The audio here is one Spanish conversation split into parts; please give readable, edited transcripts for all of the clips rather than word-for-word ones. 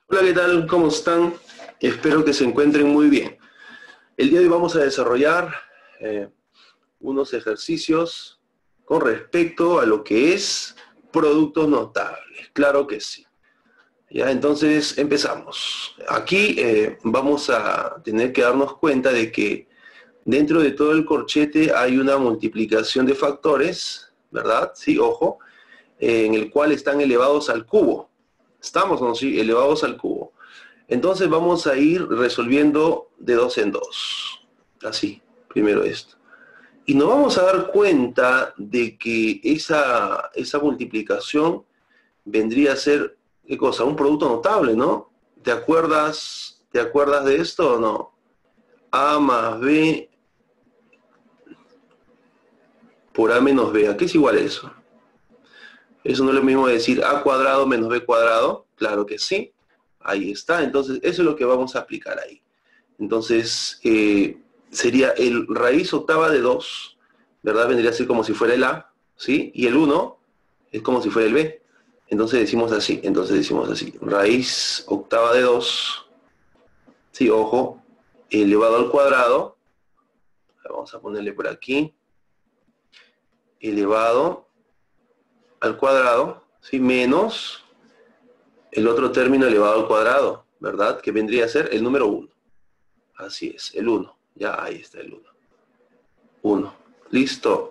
Hola, ¿qué tal? ¿Cómo están? Espero que se encuentren muy bien. El día de hoy vamos a desarrollar eh, unos ejercicios con respecto a lo que es productos notables. Claro que sí. Ya, entonces empezamos. Aquí vamos a tener que darnos cuenta de que dentro de todo el corchete hay una multiplicación de factores, ¿verdad? Sí, ojo, en el cual están elevados al cubo. ¿Estamos o no? Sí, elevados al cubo. Entonces vamos a ir resolviendo de dos en dos. Así, primero esto. Y nos vamos a dar cuenta de que esa multiplicación vendría a ser, ¿qué cosa? Un producto notable, ¿no? ¿Te acuerdas de esto o no? A más B por A menos B. ¿A qué es igual eso? Eso no es lo mismo de decir A cuadrado menos B cuadrado. Claro que sí. Ahí está. Entonces, eso es lo que vamos a aplicar ahí. Entonces, sería el raíz octava de 2, ¿verdad? Vendría a ser como si fuera el A, ¿sí? Y el uno es como si fuera el B. Entonces decimos así, raíz octava de 2, sí, ojo, elevado al cuadrado, vamos a ponerle por aquí, elevado al cuadrado, ¿sí? Menos el otro término elevado al cuadrado, ¿verdad? Que vendría a ser el número 1. Así es, el 1. Ya ahí está el 1. 1. Listo.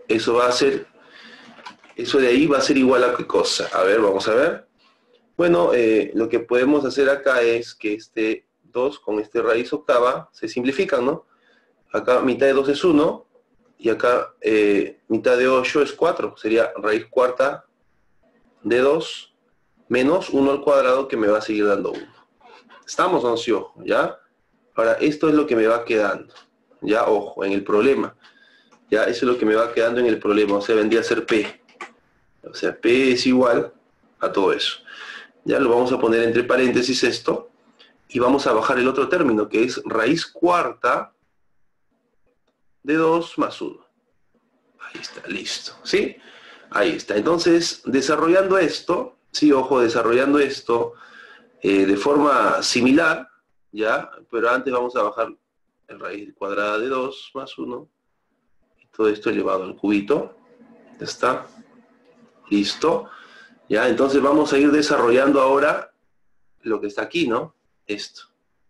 Eso de ahí va a ser igual a qué cosa. A ver, vamos a ver. Bueno, lo que podemos hacer acá es que este 2 con este raíz octava se simplifican, ¿no? Acá mitad de 2 es 1 y acá mitad de 8 es 4. Sería raíz cuarta de 2 menos 1 al cuadrado, que me va a seguir dando 1. ¿Estamos, o no? Sí, ojo, ¿ya? Ahora, esto es lo que me va quedando. Ya, ojo, en el problema. Ya, eso es lo que me va quedando en el problema. O sea, vendría a ser P. O sea, P es igual a todo eso. Ya lo vamos a poner entre paréntesis esto. Y vamos a bajar el otro término, que es raíz cuarta de 2 más 1. Ahí está, listo. ¿Sí? Ahí está. Entonces, desarrollando esto, sí, ojo, desarrollando esto de forma similar, ¿ya? Pero antes vamos a bajar el raíz cuadrada de 2 más 1. Y todo esto elevado al cubito. Ya está. Listo. Ya, entonces vamos a ir desarrollando ahora lo que está aquí, ¿no? Esto.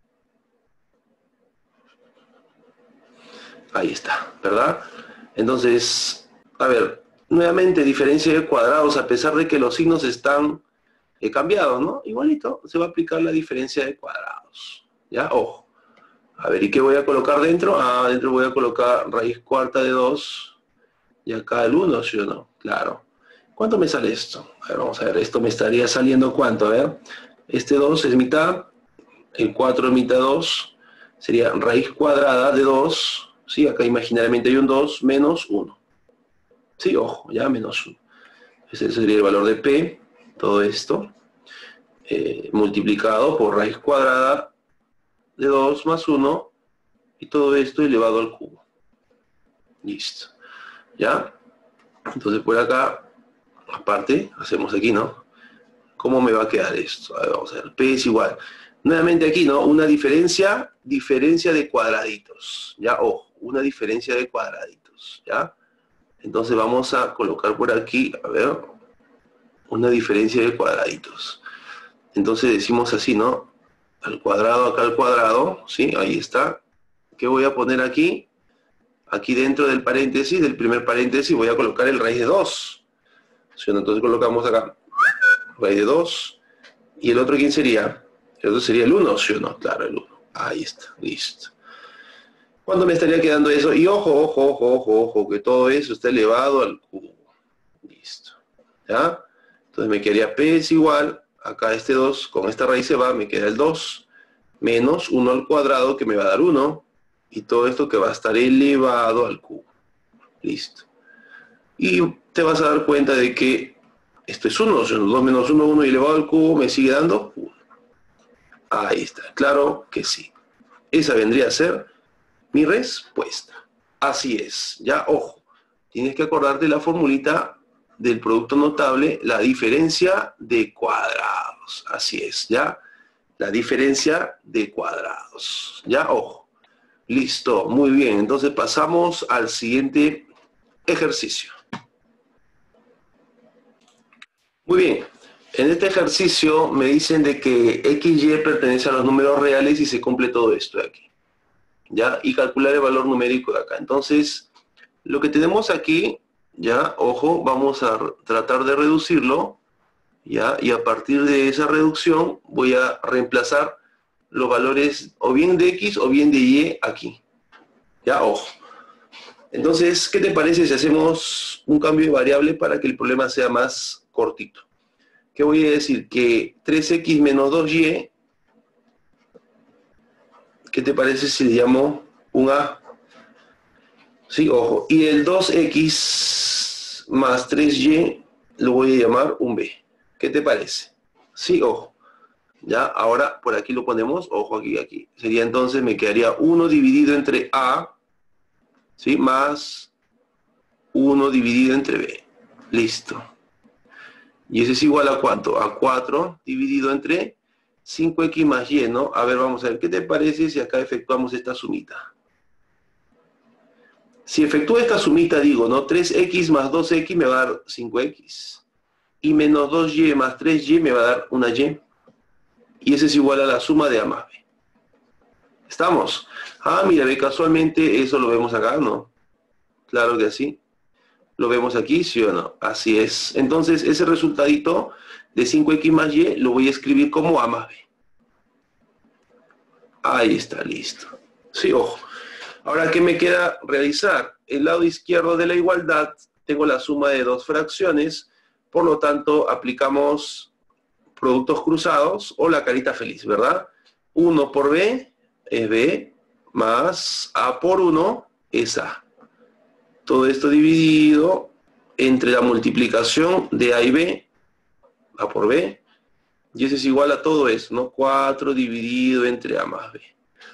Ahí está, ¿verdad? Entonces, a ver, nuevamente diferencia de cuadrados, a pesar de que los signos están cambiados, ¿no? Igualito, se va a aplicar la diferencia de cuadrados. ¿Ya? Ojo. A ver, ¿y qué voy a colocar dentro? Ah, dentro voy a colocar raíz cuarta de 2 y acá el 1, ¿sí o no? Claro. ¿Cuánto me sale esto? A ver, vamos a ver, esto me estaría saliendo ¿cuánto? A ver, este 2 es mitad, el 4 es mitad 2, sería raíz cuadrada de 2, ¿sí? Acá imaginariamente hay un 2 menos 1. Sí, ojo, ya menos 1. Ese sería el valor de P, todo esto, multiplicado por raíz cuadrada de 2 más 1, y todo esto elevado al cubo. Listo. ¿Ya? Entonces por acá, aparte, hacemos aquí, ¿no? ¿Cómo me va a quedar esto? A ver, vamos a ver, P es igual. Nuevamente aquí, ¿no? Una diferencia de cuadraditos. ¿Ya? Ojo, una diferencia de cuadraditos. ¿Ya? Entonces vamos a colocar por aquí, a ver, una diferencia de cuadraditos. Entonces decimos así, ¿no? Al cuadrado, acá al cuadrado, ¿sí? Ahí está. ¿Qué voy a poner aquí? Aquí dentro del paréntesis, del primer paréntesis, voy a colocar el raíz de 2. ¿Sí? Entonces colocamos acá raíz de 2. ¿Y el otro quién sería? El otro sería el 1, ¿sí o no? Claro, el 1. Ahí está, listo. ¿Cuánto me estaría quedando eso? Y ojo, que todo eso está elevado al cubo. Listo. ¿Ya? Entonces me quedaría P es igual, acá este 2, con esta raíz se va, me queda el 2, menos 1 al cuadrado, que me va a dar 1, y todo esto que va a estar elevado al cubo. Listo. Y te vas a dar cuenta de que esto es 1, 2 menos 1, 1 y elevado al cubo me sigue dando 1. Ahí está, claro que sí. Esa vendría a ser mi respuesta. Así es, ya, ojo, tienes que acordarte la formulita del producto notable, la diferencia de cuadrados. Así es, ya. La diferencia de cuadrados. ¿Ya? Ojo. Listo. Muy bien. Entonces pasamos al siguiente ejercicio. Muy bien. En este ejercicio me dicen de que x y pertenece a los números reales y se cumple todo esto de aquí. ¿Ya? Y calcular el valor numérico de acá. Entonces, lo que tenemos aquí, ya, ojo, vamos a tratar de reducirlo, ya, y a partir de esa reducción voy a reemplazar los valores o bien de x o bien de y aquí. Ya, ojo. Entonces, ¿qué te parece si hacemos un cambio de variable para que el problema sea más cortito? ¿Qué voy a decir? Que 3x menos 2y, ¿qué te parece si le llamo un a? Sí, ojo. Y el 2x más 3y lo voy a llamar un b. ¿Qué te parece? Sí, ojo. Ya, ahora por aquí lo ponemos, ojo aquí, aquí. Sería entonces, me quedaría 1 dividido entre a, ¿sí? Más 1 dividido entre b. Listo. Y ese es igual a ¿cuánto? A 4 dividido entre 5x más y, ¿no? A ver, vamos a ver, ¿qué te parece si acá efectuamos esta sumita? Si efectúo esta sumita, digo, ¿no? 3x más 2x me va a dar 5x. Y menos 2y más 3y me va a dar una y. Y ese es igual a la suma de a más b. ¿Estamos? Ah, mira, ve, casualmente eso lo vemos acá, ¿no? Claro que sí. ¿Lo vemos aquí, sí o no? Así es. Entonces, ese resultadito de 5x más y lo voy a escribir como a más b. Ahí está, listo. Sí, ojo. Ahora, ¿qué me queda realizar? El lado izquierdo de la igualdad, tengo la suma de dos fracciones, por lo tanto, aplicamos productos cruzados o la carita feliz, ¿verdad? 1 por b es b, más a por 1 es a. Todo esto dividido entre la multiplicación de a y b, a por b, y eso es igual a todo eso, ¿no? 4 dividido entre a más b.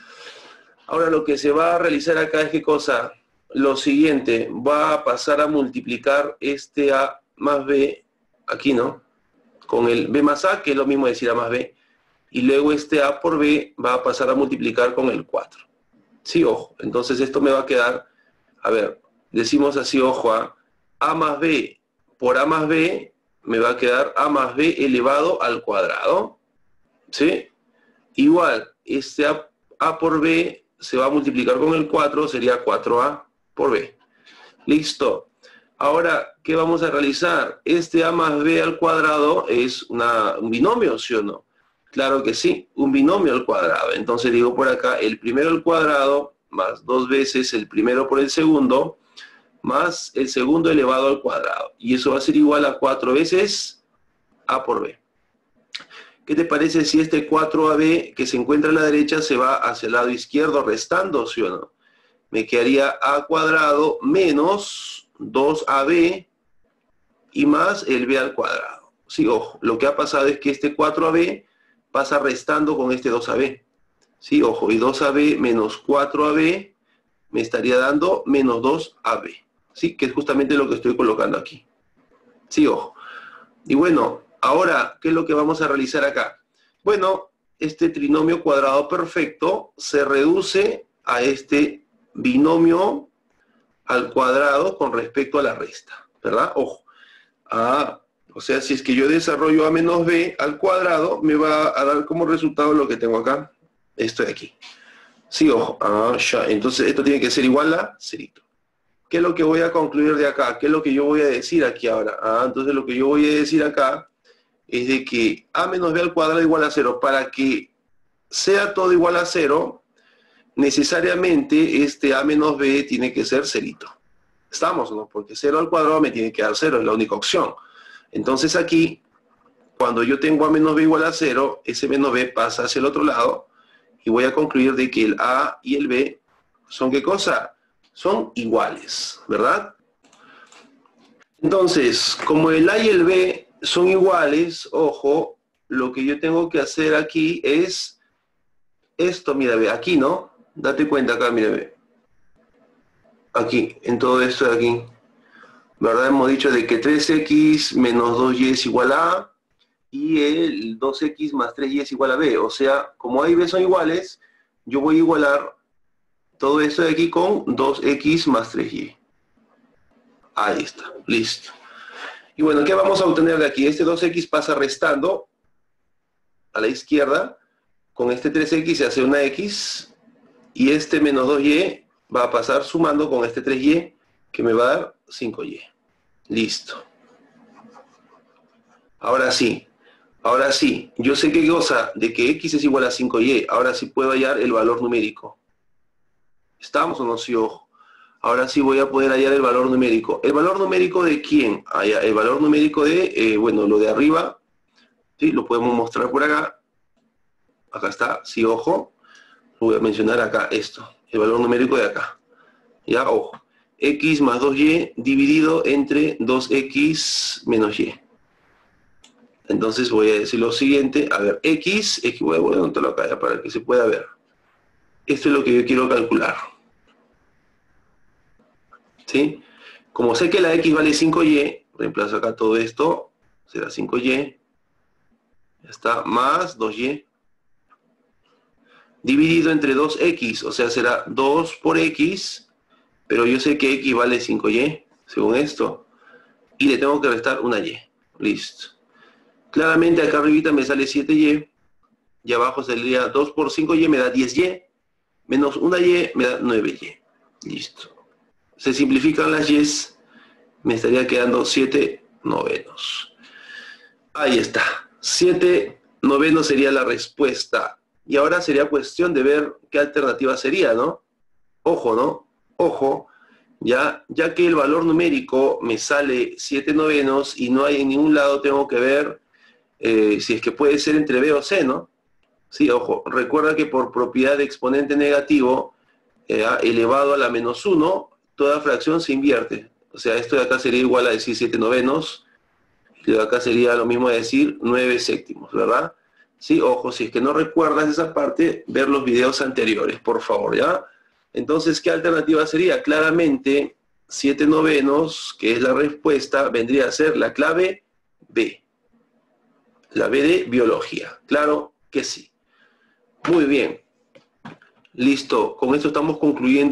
Ahora lo que se va a realizar acá es ¿qué cosa? Lo siguiente, va a pasar a multiplicar este a más b, aquí, ¿no? Con el b más a, que es lo mismo decir a más b, y luego este a por b va a pasar a multiplicar con el 4. Sí, ojo, entonces esto me va a quedar, a ver, decimos así, ojo, a más b por a más b me va a quedar a más b elevado al cuadrado, ¿sí? Igual, este a por b se va a multiplicar con el 4, sería 4a por b. Listo. Ahora, ¿qué vamos a realizar? Este a más b al cuadrado es un binomio, ¿sí o no? Claro que sí, un binomio al cuadrado. Entonces digo por acá, el primero al cuadrado más 2 veces el primero por el segundo, más el segundo elevado al cuadrado. Y eso va a ser igual a 4 veces a por b. ¿Qué te parece si este 4ab que se encuentra a la derecha se va hacia el lado izquierdo restando, ¿sí o no? Me quedaría a cuadrado menos 2ab y más el b al cuadrado. Sí, ojo, lo que ha pasado es que este 4ab pasa restando con este 2ab. Sí, ojo, y 2ab menos 4ab me estaría dando menos 2ab. Sí, que es justamente lo que estoy colocando aquí. Sí, ojo. Y bueno, ahora, ¿qué es lo que vamos a realizar acá? Bueno, este trinomio cuadrado perfecto se reduce a este binomio al cuadrado con respecto a la resta, ¿verdad? Ojo. O sea, si es que yo desarrollo a menos b al cuadrado, me va a dar como resultado lo que tengo acá, esto de aquí. Sí, ojo. Ya. Entonces esto tiene que ser igual a cerito. ¿Qué es lo que voy a concluir de acá? ¿Qué es lo que yo voy a decir aquí ahora? Entonces lo que yo voy a decir acá es de que a menos b al cuadrado igual a 0. Para que sea todo igual a 0, necesariamente este a menos b tiene que ser cerito. ¿Estamos, no? Porque 0 al cuadrado me tiene que dar 0, es la única opción. Entonces aquí, cuando yo tengo a menos b igual a 0, ese menos b pasa hacia el otro lado y voy a concluir de que el a y el b son ¿qué cosa? Son iguales, ¿verdad? Entonces, como el a y el b son iguales, ojo, lo que yo tengo que hacer aquí es esto, mira, ve, aquí, ¿no? Date cuenta acá, mira, ve. Aquí, en todo esto de aquí. ¿Verdad? Hemos dicho de que 3x menos 2y es igual a, y el 2x más 3y es igual a b. O sea, como a y b son iguales, yo voy a igualar todo esto de aquí con 2x más 3y. Ahí está, listo. Y bueno, ¿qué vamos a obtener de aquí? Este 2x pasa restando a la izquierda, con este 3x se hace una x, y este menos 2y va a pasar sumando con este 3y, que me va a dar 5y. Listo. Ahora sí, yo sé qué cosa, de que x es igual a 5y, ahora sí puedo hallar el valor numérico. ¿Estamos o no? Sí, ojo. Ahora sí voy a poder hallar el valor numérico. ¿El valor numérico de quién? El valor numérico de, bueno, lo de arriba, ¿sí? Lo podemos mostrar por acá. Acá está, sí, ojo. Voy a mencionar acá esto, el valor numérico de acá. Ya, ojo. X más 2y dividido entre 2x menos y. Entonces voy a decir lo siguiente. A ver, voy a anotarlo acá ya para que se pueda ver. Esto es lo que yo quiero calcular. ¿Sí? Como sé que la x vale 5y, reemplazo acá todo esto, será 5y, ya está, más 2y, dividido entre 2x, o sea, será 2 por x, pero yo sé que x vale 5y, según esto, y le tengo que restar una y. Listo. Claramente acá arribita me sale 7y, y abajo saldría 2 por 5y me da 10y, menos una y me da 9y. Listo. Se simplifican las y's, me estaría quedando 7 novenos. Ahí está. 7 novenos sería la respuesta. Y ahora sería cuestión de ver qué alternativa sería, ¿no? Ojo, ¿no? Ojo, ya que el valor numérico me sale 7 novenos y no hay en ningún lado, tengo que ver si es que puede ser entre B o C, ¿no? Sí, ojo, recuerda que por propiedad de exponente negativo elevado a la menos 1, toda fracción se invierte. O sea, esto de acá sería igual a decir 7 novenos, y de acá sería lo mismo de decir 9 séptimos, ¿verdad? Sí, ojo, si es que no recuerdas esa parte, ver los videos anteriores, por favor, ¿ya? Entonces, ¿qué alternativa sería? Claramente, 7 novenos, que es la respuesta, vendría a ser la clave B. La B de biología. Claro que sí. Muy bien. Listo. Con esto estamos concluyendo.